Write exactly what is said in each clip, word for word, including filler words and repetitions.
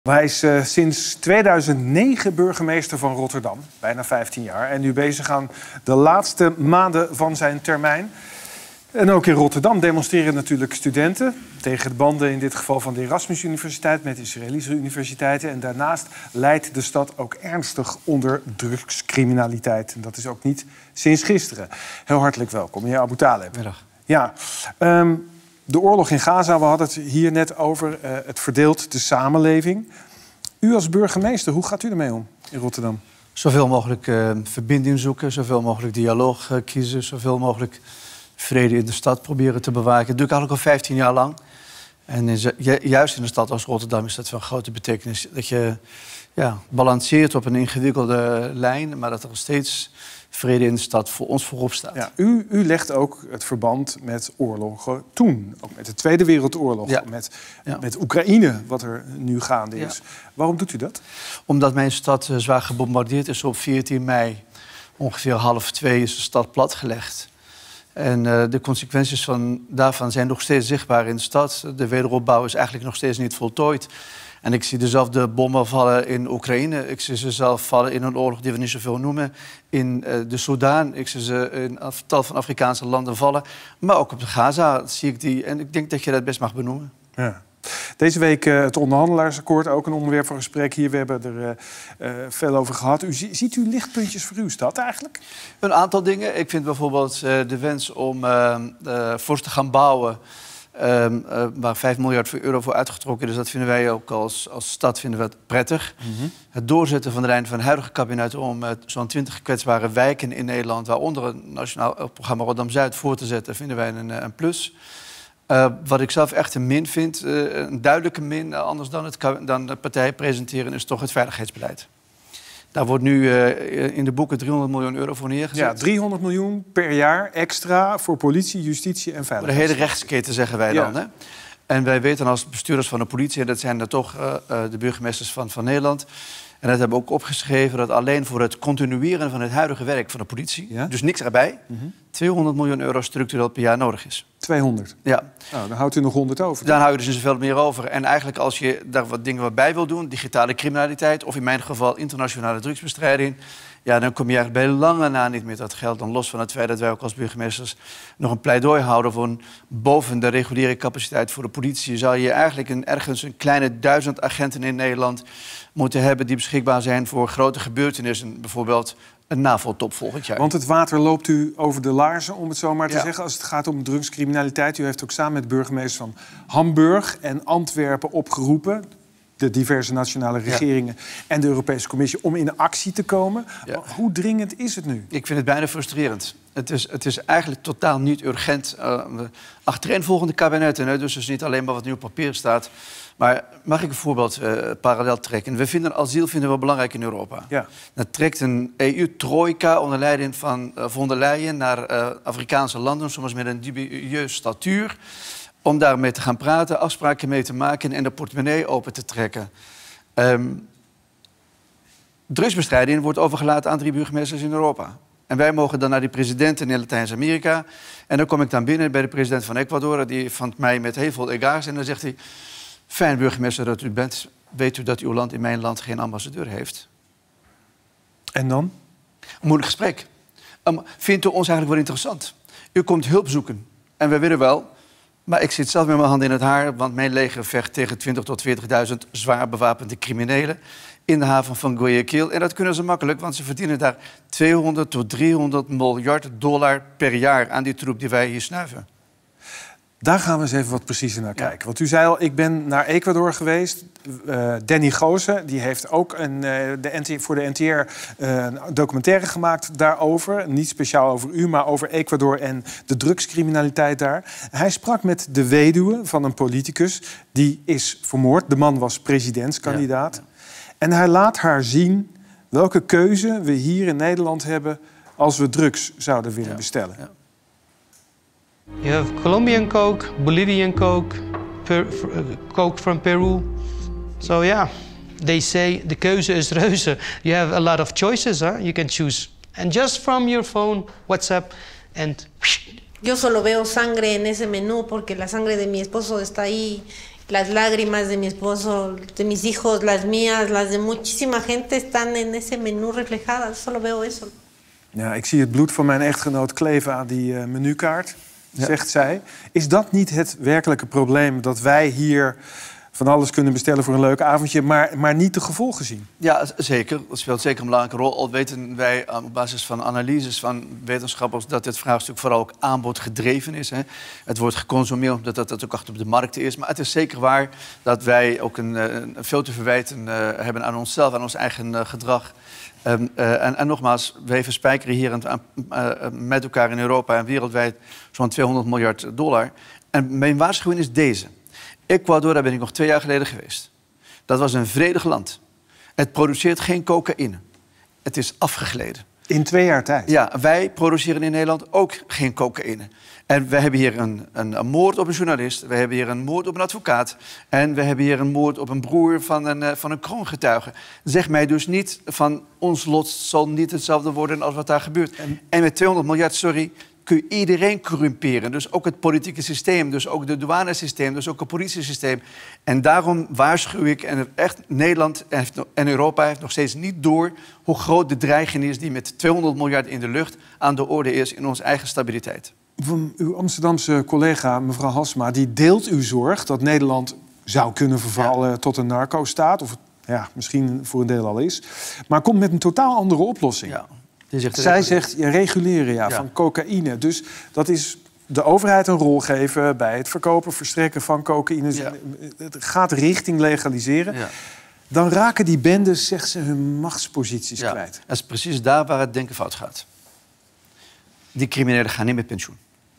Hij is uh, sinds tweeduizend negen burgemeester van Rotterdam, bijna vijftien jaar. En nu bezig aan de laatste maanden van zijn termijn. En ook in Rotterdam demonstreren natuurlijk studenten tegen de banden in dit geval van de Erasmus Universiteit met Israëlische universiteiten. En daarnaast lijdt de stad ook ernstig onder drugscriminaliteit. En dat is ook niet sinds gisteren. Heel hartelijk welkom, meneer Abu Taleb. Middag. Ja, um, de oorlog in Gaza, we hadden het hier net over. Uh, het verdeelt de samenleving. U als burgemeester, hoe gaat u ermee om in Rotterdam? Zoveel mogelijk uh, verbinding zoeken, zoveel mogelijk dialoog uh, kiezen, zoveel mogelijk vrede in de stad proberen te bewaken. Dat doe ik eigenlijk al vijftien jaar lang. En in, juist in een stad als Rotterdam is dat van grote betekenis. Dat je ja, balanceert op een ingewikkelde lijn, maar dat er steeds vrede in de stad voor ons voorop staat. Ja, u, u legt ook het verband met oorlogen toen. Ook met de Tweede Wereldoorlog, ja. met, ja. met Oekraïne, wat er nu gaande is. Ja. Waarom doet u dat? Omdat mijn stad uh, zwaar gebombardeerd is op veertien mei. Ongeveer half twee is de stad platgelegd. En uh, de consequenties van, daarvan zijn nog steeds zichtbaar in de stad. De wederopbouw is eigenlijk nog steeds niet voltooid. En ik zie dezelfde bommen vallen in Oekraïne. Ik zie ze zelf vallen in een oorlog die we niet zoveel noemen. In uh, de Soedan. Ik zie ze in een tal van Afrikaanse landen vallen. Maar ook op de Gaza zie ik die. En ik denk dat je dat best mag benoemen. Ja. Deze week uh, het onderhandelaarsakkoord, ook een onderwerp voor gesprek hier. We hebben er uh, uh, veel over gehad. U, ziet u lichtpuntjes voor uw stad eigenlijk? Een aantal dingen. Ik vind bijvoorbeeld uh, de wens om uh, uh, fors te gaan bouwen, Um, uh, waar vijf miljard euro voor uitgetrokken is, dat vinden wij ook als, als stad vinden we het prettig. Mm-hmm. Het doorzetten van de lijn van het huidige kabinet om uh, zo'n twintig kwetsbare wijken in Nederland, waaronder het Nationaal Programma Rotterdam-Zuid, voor te zetten, vinden wij een, een plus. Uh, wat ik zelf echt een min vind, uh, een duidelijke min, uh, anders dan, het, dan de partij presenteren, is toch het veiligheidsbeleid. Daar wordt nu uh, in de boeken driehonderd miljoen euro voor neergezet. Ja, driehonderd miljoen per jaar extra voor politie, justitie en veiligheid. De hele rechtsketen, zeggen wij dan. Ja. Hè? En wij weten als bestuurders van de politie, en dat zijn er toch uh, de burgemeesters van, van Nederland, en dat hebben we ook opgeschreven, dat alleen voor het continueren van het huidige werk van de politie, ja? dus niks erbij, mm-hmm. tweehonderd miljoen euro structureel per jaar nodig is. tweehonderd? Ja. Nou, dan houdt u nog honderd over. Dan hou je er dus zoveel meer over. En eigenlijk als je daar wat dingen bij wil doen, digitale criminaliteit, of in mijn geval internationale drugsbestrijding, ja, dan kom je eigenlijk bij lange na niet meer dat geld. Dan los van het feit dat wij ook als burgemeesters nog een pleidooi houden voor een boven de reguliere capaciteit voor de politie, zou je eigenlijk een, ergens een kleine duizend agenten in Nederland moeten hebben die beschikbaar zijn voor grote gebeurtenissen. Bijvoorbeeld een NAVO-top volgend jaar. Want het water loopt u over de laarzen, om het zo maar te ja. zeggen, als het gaat om drugscriminaliteit. U heeft ook samen met burgemeesters van Hamburg en Antwerpen opgeroepen, de diverse nationale regeringen ja. en de Europese Commissie, om in actie te komen. Ja. Hoe dringend is het nu? Ik vind het bijna frustrerend. Het is, het is eigenlijk totaal niet urgent. Uh, achtereenvolgende kabinetten, hè, dus het is niet alleen maar wat nu op papier staat. Maar mag ik een voorbeeld uh, parallel trekken? We vinden asiel vinden we belangrijk in Europa. Ja. Dan trekt een E U-trojka onder leiding van uh, von der Leyen naar uh, Afrikaanse landen, soms met een dubieus statuur, om daarmee te gaan praten, afspraken mee te maken en de portemonnee open te trekken. Um, drugsbestrijding wordt overgelaten aan drie burgemeesters in Europa. En wij mogen dan naar die presidenten in Latijns-Amerika. En dan kom ik dan binnen bij de president van Ecuador, die vangt mij met heel veel egaars. En dan zegt hij: fijn burgemeester dat u bent, weet u dat uw land in mijn land geen ambassadeur heeft? En dan? Een moeilijk gesprek. Um, vindt u ons eigenlijk wel interessant? U komt hulp zoeken. En we willen wel. Maar ik zit zelf met mijn handen in het haar, want mijn leger vecht tegen twintig tot veertigduizend zwaar bewapende criminelen in de haven van Guayaquil. En dat kunnen ze makkelijk, want ze verdienen daar tweehonderd tot driehonderd miljard dollar per jaar aan die troep die wij hier snuiven. Daar gaan we eens even wat preciezer naar kijken. Ja. Want u zei al, ik ben naar Ecuador geweest. Uh, Danny Goosen, die heeft ook een, uh, de N T, voor de N T R uh, een documentaire gemaakt daarover. Niet speciaal over u, maar over Ecuador en de drugscriminaliteit daar. Hij sprak met de weduwe van een politicus. Die is vermoord. De man was presidentskandidaat. Ja. Ja. En hij laat haar zien welke keuze we hier in Nederland hebben als we drugs zouden willen ja. bestellen. Ja. You have Colombian coke, Bolivian coke, per, uh, coke from Peru. So yeah, they say the keuze is reuze. You have a lot of choices, huh? You can choose. And just from your phone, WhatsApp, and... Yo solo veo sangre en ese menú porque la sangre de mi esposo está ahí las lágrimas de mi esposo, de mis hijos, las mías, las de muchísima gente están en ese menú reflejadas. Solo veo eso. Ja, ik zie het bloed van mijn echtgenoot kleven aan die uh, menukaart, ja. zegt zij. Is dat niet het werkelijke probleem, dat wij hier van alles kunnen bestellen voor een leuk avondje, maar, maar niet de gevolgen zien? Ja, zeker. Dat speelt zeker een belangrijke rol. Al weten wij op basis van analyses van wetenschappers dat dit vraagstuk vooral ook aanbodgedreven is. Hè. Het wordt geconsumeerd omdat dat, dat ook achter op de markt is. Maar het is zeker waar dat wij ook een, een veel te verwijten uh, hebben aan onszelf, aan ons eigen uh, gedrag. Um, uh, en, en nogmaals, wij verspijkeren hier een, uh, uh, met elkaar in Europa en wereldwijd zo'n tweehonderd miljard dollar. En mijn waarschuwing is deze. Ecuador, daar ben ik nog twee jaar geleden geweest. Dat was een vredig land. Het produceert geen cocaïne. Het is afgegleden. In twee jaar tijd? Ja, wij produceren in Nederland ook geen cocaïne. En we hebben hier een, een, een moord op een journalist. We hebben hier een moord op een advocaat. En we hebben hier een moord op een broer van een, uh, van een kroongetuige. Zeg mij dus niet van ons lot zal niet hetzelfde worden als wat daar gebeurt. En, en met tweehonderd miljard, sorry, kun je iedereen corrumperen. Dus ook het politieke systeem, dus ook het douanesysteem, dus ook het politiesysteem. En daarom waarschuw ik, en echt Nederland en Europa heeft nog steeds niet door hoe groot de dreiging is die met tweehonderd miljard in de lucht aan de orde is in onze eigen stabiliteit. Uw Amsterdamse collega, mevrouw Halsema, die deelt uw zorg dat Nederland zou kunnen vervallen ja. tot een narco-staat. Of ja, misschien voor een deel al is. Maar komt met een totaal andere oplossing. Ja. Zegt Zij zegt ja, reguleren ja, ja. van cocaïne. Dus dat is de overheid een rol geven bij het verkopen, verstrekken van cocaïne. Ja. Het gaat richting legaliseren. Ja. Dan raken die bendes, zegt ze, hun machtsposities ja. kwijt. Dat is precies daar waar het denken fout gaat. Die criminelen gaan niet met pensioen.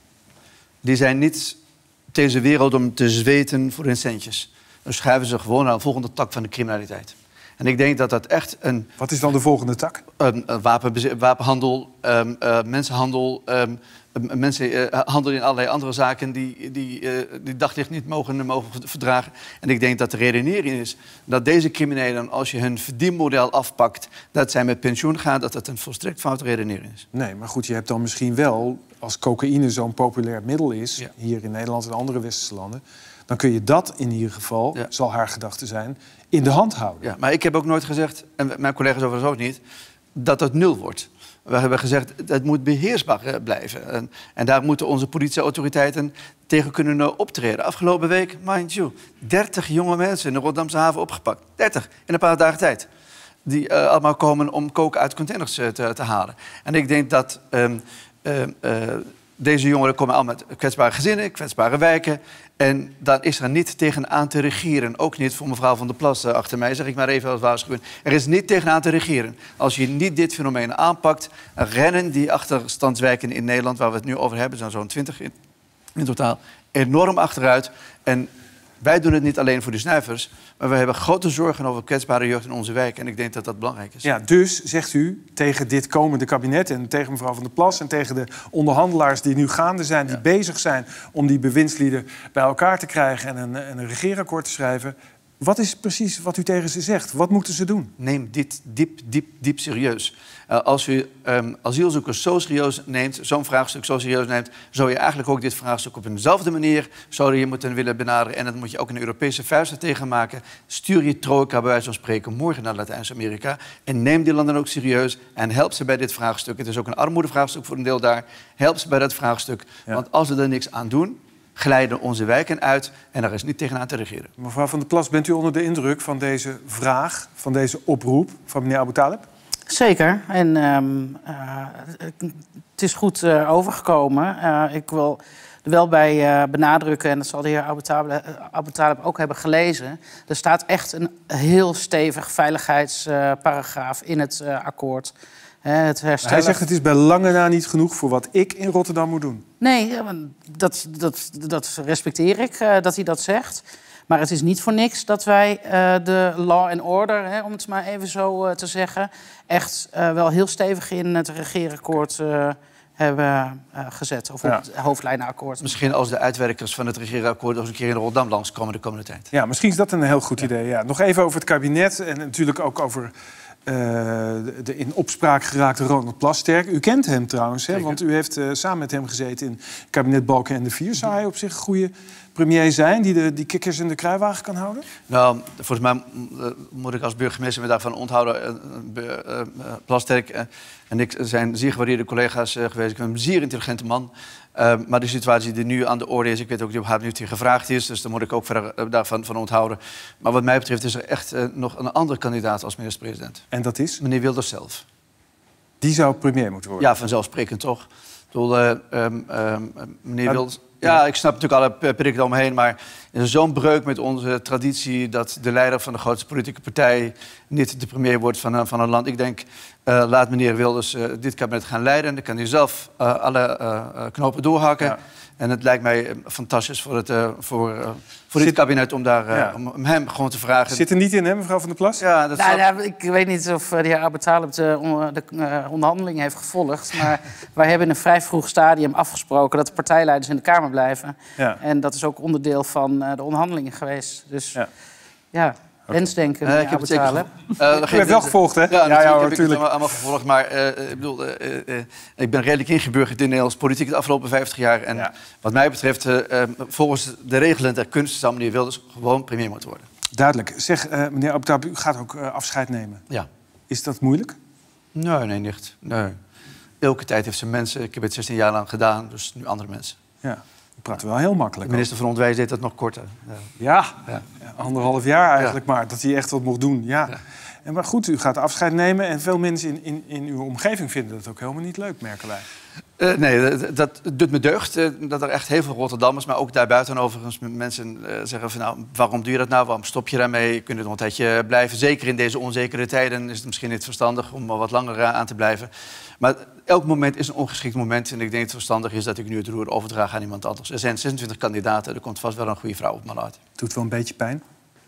Die zijn niet deze wereld om te zweten voor hun centjes. Dan schuiven ze gewoon naar de volgende tak van de criminaliteit. En ik denk dat dat echt een... Wat is dan de volgende tak? Een, een wapen, wapenhandel, um, uh, mensenhandel, um, mensenhandel in allerlei andere zaken die, die, uh, die daglicht niet mogen, mogen verdragen. En ik denk dat de redenering is dat deze criminelen, als je hun verdienmodel afpakt, dat zij met pensioen gaan, dat dat een volstrekt foute redenering is. Nee, maar goed, je hebt dan misschien wel, als cocaïne zo'n populair middel is, ja. hier in Nederland en andere westerse landen, dan kun je dat in ieder geval, ja. zal haar gedachte zijn, in de hand houden. Ja, maar ik heb ook nooit gezegd, en mijn collega's overigens ook niet, dat het nul wordt. We hebben gezegd, het moet beheersbaar blijven. En, en daar moeten onze politieautoriteiten tegen kunnen optreden. Afgelopen week, mind you, dertig jonge mensen in de Rotterdamse haven opgepakt. dertig, in een paar dagen tijd. Die uh, allemaal komen om coke uit containers uh, te, te halen. En ik denk dat um, uh, uh, deze jongeren komen allemaal met kwetsbare gezinnen, kwetsbare wijken. En dan is er niet tegen aan te regeren. Ook niet voor mevrouw Van der Plas uh, achter mij, zeg ik maar even als waarschuwing. Er is niet tegen aan te regeren. Als je niet dit fenomeen aanpakt, rennen die achterstandswijken in Nederland, waar we het nu over hebben, zijn zo'n twintig in, in totaal, enorm achteruit. En wij doen het niet alleen voor de snuivers, maar we hebben grote zorgen over kwetsbare jeugd in onze wijk. En ik denk dat dat belangrijk is. Ja, dus zegt u tegen dit komende kabinet en tegen mevrouw Van der Plas en tegen de onderhandelaars die nu gaande zijn, die ja. bezig zijn om die bewindslieden bij elkaar te krijgen en een, en een regeerakkoord te schrijven. Wat is precies wat u tegen ze zegt? Wat moeten ze doen? Neem dit diep, diep, diep serieus. Uh, als u um, asielzoekers zo serieus neemt, zo'n vraagstuk zo serieus neemt, zou je eigenlijk ook dit vraagstuk op eenzelfde manier zou je moeten willen benaderen. En dat moet je ook een Europese vuist er tegen maken. Stuur je trojka bij wijze van spreken morgen naar Latijns-Amerika en neem die landen ook serieus en help ze bij dit vraagstuk. Het is ook een armoedevraagstuk voor een deel daar. Help ze bij dat vraagstuk. Ja. Want als we er niks aan doen, glijden onze wijken uit en daar is niet tegenaan te regeren. Mevrouw Van der Plas, bent u onder de indruk van deze vraag, van deze oproep van meneer Abu Talib? Zeker. En um, uh, het is goed uh, overgekomen. Uh, ik wil er wel bij uh, benadrukken, en dat zal de heer Abu Talib, uh, Abu Talib ook hebben gelezen. Er staat echt een heel stevig veiligheidsparagraaf uh, in het uh, akkoord. Uh, het herstellen... Hij zegt het is bij lange na niet genoeg voor wat ik in Rotterdam moet doen. Nee, dat, dat, dat respecteer ik, uh, dat hij dat zegt. Maar het is niet voor niks dat wij uh, de law and order, hè, om het maar even zo uh, te zeggen, echt uh, wel heel stevig in het regeerakkoord uh, hebben uh, gezet. Of op ja. het hoofdlijnenakkoord. Misschien als de uitwerkers van het regeerakkoord nog een keer in Rotterdam langskomen de komende tijd. Ja, misschien is dat een heel goed ja. idee. Ja. Nog even over het kabinet en natuurlijk ook over Uh, de in opspraak geraakte Ronald Plasterk. U kent hem trouwens, hè? Want u heeft uh, samen met hem gezeten in het kabinet Balkenende vier. Zou hij op zich een goede premier zijn die de, die kikkers in de kruiwagen kan houden? Nou, volgens mij uh, moet ik als burgemeester me daarvan onthouden. Uh, uh, uh, Plasterk uh, en ik zijn zeer gewaardeerde collega's uh, geweest. Ik ben een zeer intelligente man. Uh, maar de situatie die nu aan de orde is, ik weet ook niet op haar minuut gevraagd is, dus daar moet ik ook verder uh, daarvan van onthouden. Maar wat mij betreft is er echt uh, nog een andere kandidaat als minister-president. En dat is? Meneer Wilders zelf. Die zou premier moeten worden? Ja, vanzelfsprekend toch. Ik bedoel, uh, um, um, meneer maar, Wilders... Ja, ik snap natuurlijk alle perikelen omheen, maar er is zo'n breuk met onze traditie dat de leider van de grootste politieke partij niet de premier wordt van een, van een land. Ik denk, uh, laat meneer Wilders uh, dit kabinet gaan leiden. Dan kan hij zelf uh, alle uh, knopen doorhakken. Ja. En het lijkt mij fantastisch voor, het, uh, voor, uh, voor dit kabinet om, daar, uh, ja. om hem gewoon te vragen. Zit er niet in, hè, mevrouw Van der Plas? Ja, dat nou, ja, ik weet niet of de heer Abu Talib de, de uh, onderhandelingen heeft gevolgd. Maar wij hebben in een vrij vroeg stadium afgesproken dat de partijleiders in de Kamer blijven. Ja. En dat is ook onderdeel van uh, de onderhandelingen geweest. Dus ja... ja. Wensdenken, uh, ik heb het zeker uh, U hebt wel gevolgd, hè? Ja, ja, natuurlijk ja, hoor, heb ik het allemaal, allemaal gevolgd. Maar uh, ik bedoel, uh, uh, uh, ik ben redelijk ingeburgerd in de Nederlandse politiek de afgelopen vijftig jaar. En ja. wat mij betreft, uh, uh, volgens de regelen der kunst zou meneer Wilders gewoon premier moeten worden. Duidelijk. Zeg, uh, meneer Abu Talib, u gaat ook uh, afscheid nemen. Ja. Is dat moeilijk? Nee, nee, niet. Nee. Elke tijd heeft zijn mensen. Ik heb het zestien jaar lang gedaan, dus nu andere mensen. Ja. U praat wel heel makkelijk. De minister van Onderwijs deed dat nog korter. Ja, ja. ja. ja anderhalf jaar eigenlijk ja. maar, dat hij echt wat mocht doen. Ja. Ja. En maar goed, u gaat afscheid nemen en veel mensen in, in, in uw omgeving vinden dat ook helemaal niet leuk, merken wij. Uh, nee, dat, dat doet me deugd. Uh, dat er echt heel veel Rotterdammers, maar ook daarbuiten overigens mensen uh, zeggen van nou, waarom doe je dat nou? Waarom stop je daarmee? Je kunt het nog een tijdje blijven. Zeker in deze onzekere tijden is het misschien niet verstandig om er wat langer uh, aan te blijven. Maar elk moment is een ongeschikt moment. En ik denk dat het verstandig is dat ik nu het roer overdraag aan iemand anders. Er zijn zesentwintig kandidaten. Er komt vast wel een goede vrouw op me uit. Doet wel een beetje pijn?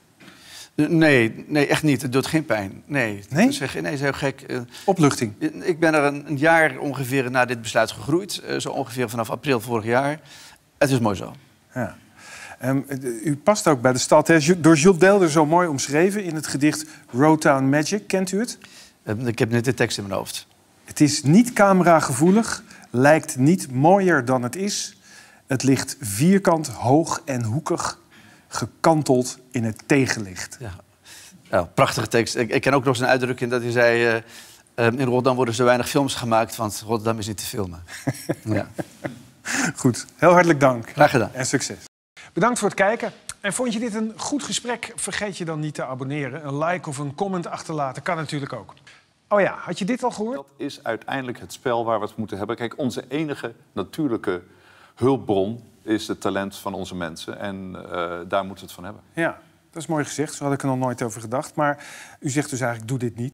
Nee, nee, echt niet. Het doet geen pijn. Nee, nee? Dat is, nee, dat is heel gek. Opluchting? Ik ben er een, een jaar ongeveer na dit besluit gegroeid. Zo ongeveer vanaf april vorig jaar. Het is mooi zo. Ja. Um, u past ook bij de stad, hè? Door Jules Deelder zo mooi omschreven in het gedicht Roadtown Magic. Kent u het? Ik heb net de tekst in mijn hoofd. Het is niet cameragevoelig, lijkt niet mooier dan het is. Het ligt vierkant, hoog en hoekig, gekanteld in het tegenlicht. Ja, ja prachtige tekst. Ik, ik ken ook nog zijn uitdrukking dat hij zei... Uh, in Rotterdam worden zo weinig films gemaakt, want Rotterdam is niet te filmen. Ja. Goed, heel hartelijk dank. Graag gedaan. En succes. Bedankt voor het kijken. En vond je dit een goed gesprek? Vergeet je dan niet te abonneren. Een like of een comment achterlaten kan natuurlijk ook. Oh ja, had je dit al gehoord? Dat is uiteindelijk het spel waar we het moeten hebben. Kijk, onze enige natuurlijke hulpbron is het talent van onze mensen. En uh, daar moeten we het van hebben. Ja, dat is mooi gezegd. Zo had ik er nog nooit over gedacht. Maar u zegt dus eigenlijk, doe dit niet.